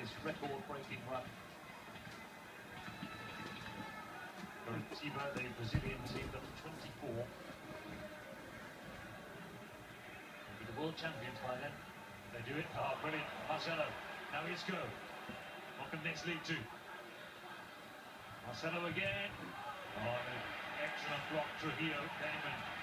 this record-breaking run. Curitiba, the Brazilian team, number 24. Maybe the world champions by then. They do it. Oh, brilliant. Marcelo. Now here's go. What can this lead to? Marcelo again. Oh, an excellent block. Trujillo came and